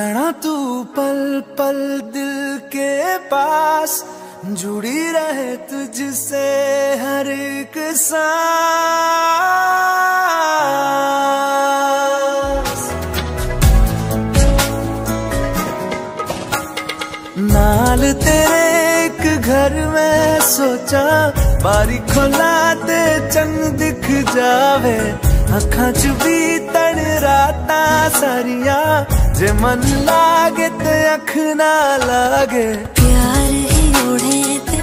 रहना तू पल पल दिल के पास, जुड़ी रहे तुझसे हर एक सांस। नाल तेरे एक घर में सोचा, बारी खोला ते चंद दिख जावे, अखां च भी तन राता सारिया, जे मन लागे ते अख ना लागे। प्यार ही उड़े